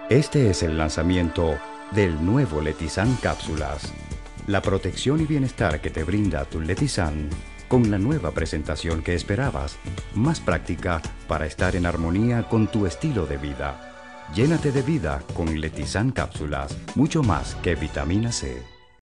Este es el lanzamiento del nuevo Letizan Cápsulas. La protección y bienestar que te brinda tu Letizan con la nueva presentación que esperabas, más práctica para estar en armonía con tu estilo de vida. Llénate de vida con Letizan Cápsulas, mucho más que vitamina C.